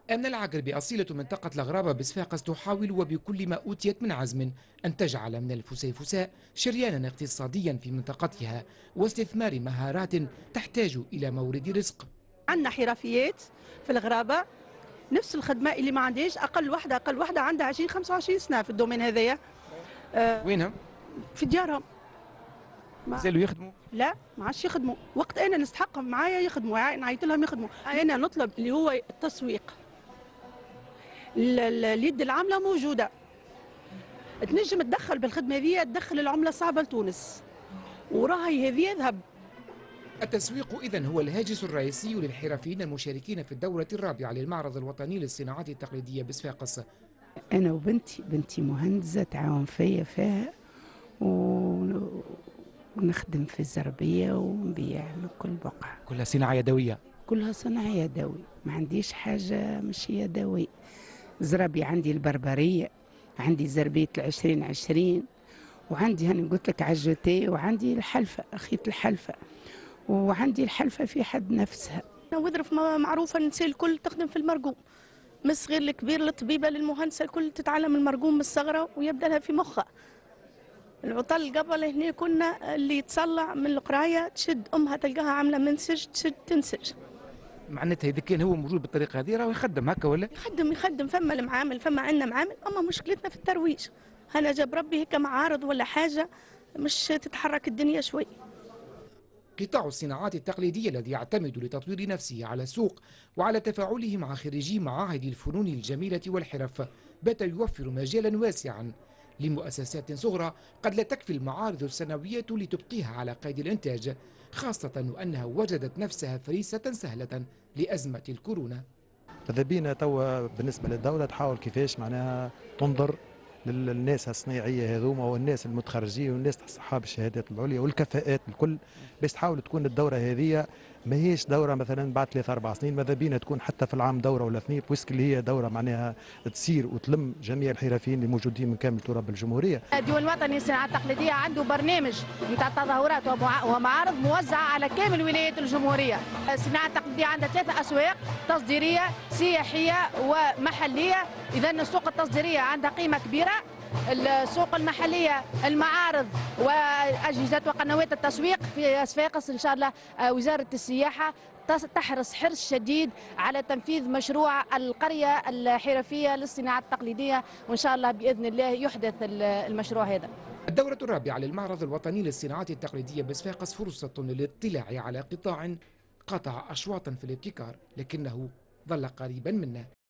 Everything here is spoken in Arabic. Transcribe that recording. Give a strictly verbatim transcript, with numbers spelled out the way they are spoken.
أمنة العقربي أصيلة منطقة الغرابة بصفاقس تحاول وبكل ما أوتيت من عزم أن تجعل من الفسيفساء شريانا اقتصاديا في منطقتها واستثمار مهارات تحتاج إلى مورد رزق. عندنا حرفيات في الغرابة نفس الخدمة اللي ما عندهاش، أقل واحدة أقل واحدة عندها عشرين خمسة وعشرين سنة في الدومين هذايا. آه، وينهم؟ في ديارهم. ما زالوا يخدموا؟ لا ما عادش يخدموا، وقت أنا نستحقهم معايا يخدموا، نعيط لهم يخدموا. أنا نطلب اللي هو التسويق، ال- ال- اليد العاملة موجودة، تنجم تدخل بالخدمة هذه، تدخل العملة الصعبة لتونس، وراهي هذه يذهب. التسويق إذن هو الهاجس الرئيسي للحرفيين المشاركين في الدورة الرابعة للمعرض الوطني للصناعات التقليدية بصفاقس. أنا وبنتي بنتي مهندسة تعاون فيا فيها و- ونخدم في الزربية ونبيع من كل بقعة. كلها صناعة يدوية؟ كلها صناعة يدوي، ما عنديش حاجة مش يدوي. زربي عندي البربرية، عندي زربية العشرين عشرين، وعندي هاني قلت لك عجوتي، وعندي الحلفة خيط الحلفة، وعندي الحلفة في حد نفسها. وظرف معروفة النساء الكل تخدم في المرقوم، من الصغير للكبير للطبيبة للمهندسة الكل تتعلم المرقوم من الصغرى ويبدا لها في مخها. العطل قبل هنا كنا اللي يتصلع من القراية تشد أمها تلقاها عاملة منسج تشد تنسج. معناتها إذا كان هو موجود بالطريقة هذه راهو يخدم هكا ولا؟ يخدم يخدم فما المعامل، فما عندنا معامل، أما مشكلتنا في الترويج. هنا جاب ربي هيك معارض ولا حاجة مش تتحرك الدنيا شوي. قطاع الصناعات التقليدية الذي يعتمد لتطوير نفسه على السوق وعلى تفاعله مع خريجي معاهد الفنون الجميلة والحرف بات يوفر مجالا واسعا لمؤسسات صغرى قد لا تكفي المعارض السنوية لتبقيها على قيد الإنتاج، خاصة وأنها وجدت نفسها فريسة سهلة لأزمة الكورونا. ماذا بينا توا بالنسبه للدوله تحاول كيفاش معناها تنظر للناس الصناعيه هذوما والناس المتخرجين والناس اصحاب الشهادات العليا والكفاءات الكل، باش تحاول تكون الدوره هذه ماهيش دوره مثلا بعد ثلاث اربع سنين، ماذا بينا تكون حتى في العام دوره ولا اثنين، بويسك اللي هي دوره معناها تسير وتلم جميع الحرفيين اللي موجودين من كامل تراب الجمهوريه. الديوان الوطني للصناعات التقليديه عنده برنامج نتاع تظاهرات ومعارض موزعه على كامل ولايات الجمهوريه. الصناعه التقليديه عندها ثلاثه اسواق تصديريه سياحيه ومحليه، اذا السوق التصديريه عندها قيمه كبيره. السوق المحليه المعارض واجهزه وقنوات التسويق في صفاقس ان شاء الله. وزاره السياحه تحرص حرص شديد على تنفيذ مشروع القريه الحرفيه للصناعات التقليديه، وان شاء الله باذن الله يحدث المشروع هذا. الدورة الرابعة للمعرض الوطني للصناعات التقليدية بصفاقس فرصة للاطلاع على قطاع قطع أشواطا في الابتكار لكنه ظل قريبا منا.